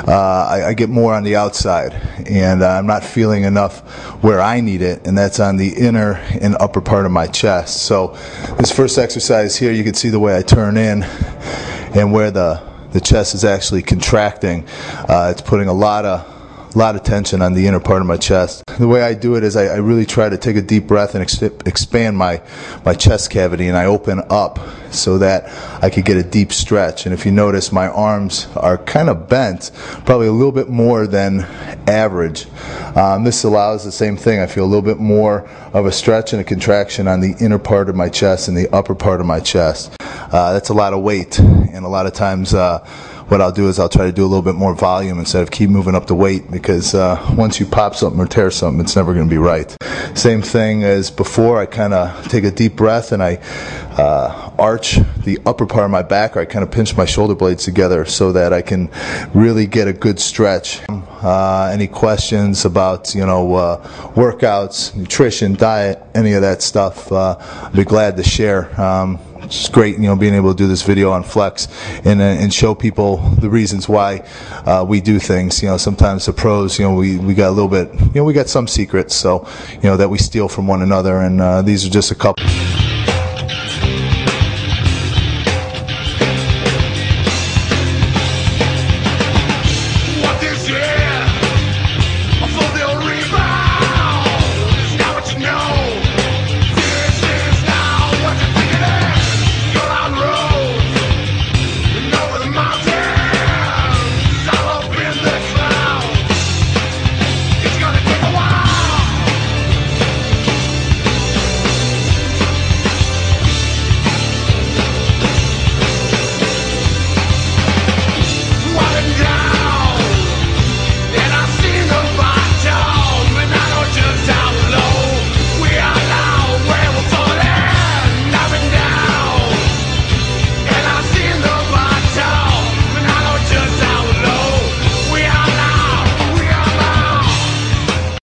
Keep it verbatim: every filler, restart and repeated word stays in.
uh, I, I get more on the outside, and uh, I'm not feeling enough where I need it, and that's on the inner and upper part of my chest. So this first exercise here, you can see the way I turn in and where the, the chest is actually contracting. Uh, it's putting a lot of A lot of tension on the inner part of my chest. The way I do it is I, I really try to take a deep breath and ex expand my, my chest cavity, and I open up so that I could get a deep stretch. And if you notice, my arms are kind of bent, probably a little bit more than average. Um, this allows the same thing. I feel a little bit more of a stretch and a contraction on the inner part of my chest and the upper part of my chest. Uh, that's a lot of weight, and a lot of times uh, what I'll do is I'll try to do a little bit more volume instead of keep moving up the weight, because uh, once you pop something or tear something, it's never going to be right. Same thing as before. I kind of take a deep breath and I uh, arch the upper part of my back, or I kind of pinch my shoulder blades together so that I can really get a good stretch. Uh, any questions about, you know, uh, workouts, nutrition, diet, any of that stuff, uh, I'd be glad to share. Um, It's great, you know, being able to do this video on Flex and uh, and show people the reasons why uh, we do things. You know, sometimes the pros, you know, we we got a little bit, you know, we got some secrets, so you know, that we steal from one another, and uh, these are just a couple.